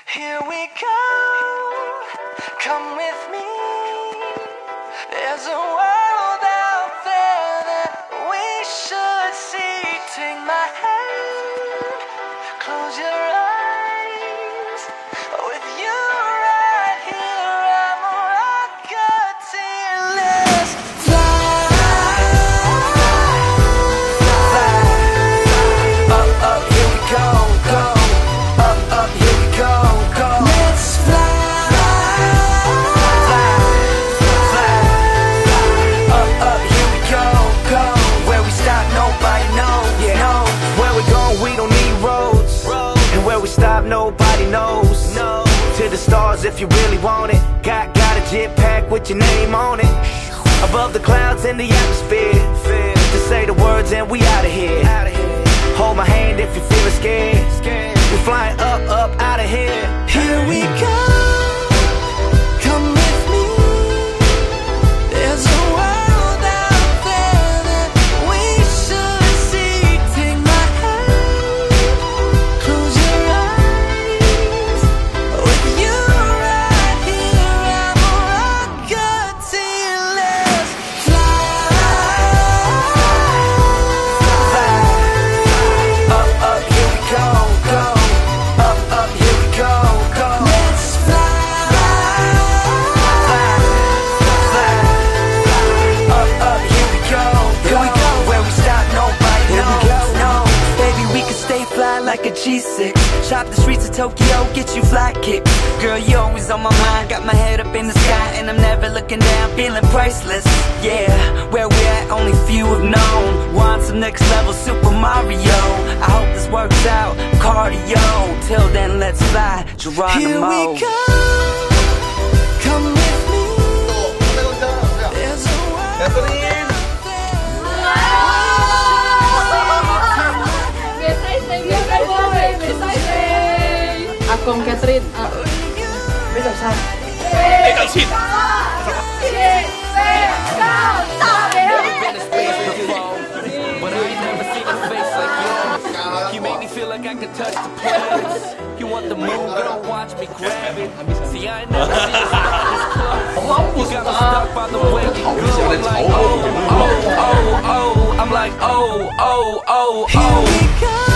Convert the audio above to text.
Here we go, come with me. There's a world out there that we should see. Take my hand, close your eyes. With you right here, I'm a rocketeer. Let's fly, fly. Up, up, here we go, go. Up, up, here we go, go. Let's fly, fly, fly. Up, up, here we go, go. Where we stop, nobody knows, no. Where we going, we don't need roads. And where we stop, nobody knows. To the stars if you really want it. Got a jetpack with your name on it. Above the clouds in the atmosphere. Just say the words and we out of here. Hold my hand if you're feeling scared. We're flying up, up, out of here. Here we go, come with me. There's a world out there that we should see. Take my hand, close your eyes. With you right here, I'm a rocketeer. Let's fly, Up, up, here we go, go. Up, up, here we go, go. let's fly. Up, up, here we go, go. Where we stop, nobody knows. No, baby, we can stay fly like a G6. Shop the streets of Tokyo, get you fly kicks. Girl, you always on my mind. Got my head up in the sky and I'm never looking down, feeling priceless. Yeah, where we at, only few have known. Want some next level Super Mario. I hope this works out, cardio. Till then, let's fly, Geronimo. Here we go, come with me. There's a world out there. Akong Catherine. Bisa besar. But I ain't never seen a face like yours. You make me feel like I can touch the planets. You want the moon, girl, watch me grab it. See, I ain't never seen a star this close. You got me stuck by the way you go. I'm like, oh, oh, oh, oh. I'm like, oh, oh, oh, Here oh. we go.